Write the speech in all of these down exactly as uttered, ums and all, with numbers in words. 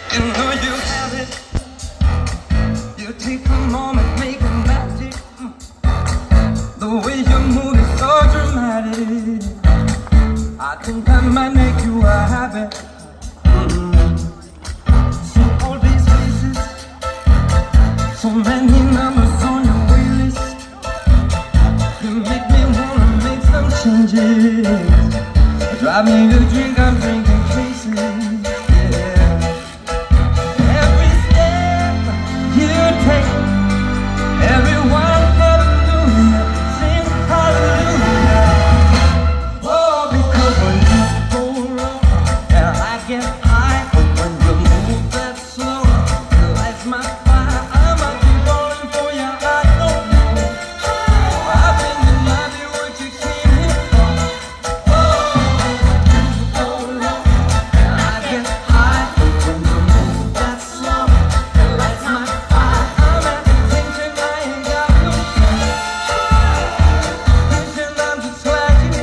You know you have it. You take a moment, make it magic. The way you move is so dramatic. I think I might make you a habit. Mm-hmm. See all these faces, so many numbers on your waitlist. You make me wanna make some changes. Drive me to drink, I'm drinking cases. Everyone, hallelujah, sing hallelujah. Oh, because when you go low and I get high, when you move that slow, you light my fire. I might be falling for you, I don't know. Oh, I think it might be what you came here for. Oh, when you go low and I get high, when you move that slow, you light my fire. I'm at the tension, I ain't got no shame. Tension, I'm just like you.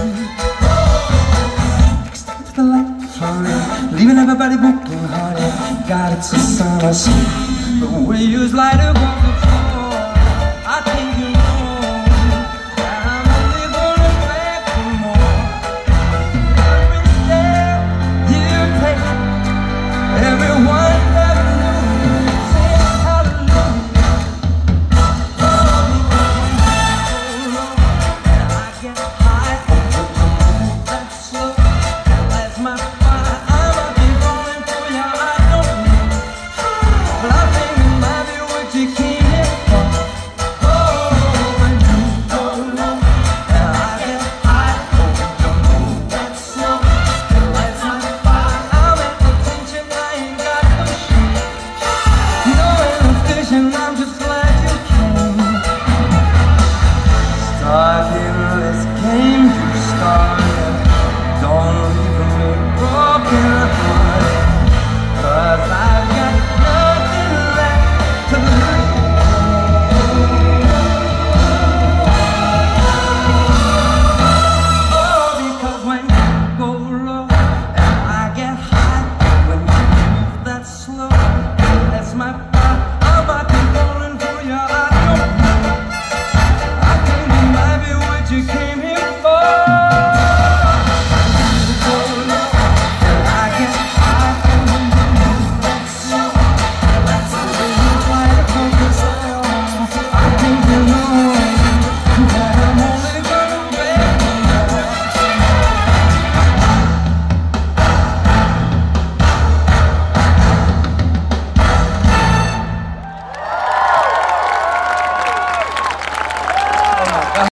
Step to the light, falling, leaving everybody broken hearted. God, it's a sign I see. The way you light up.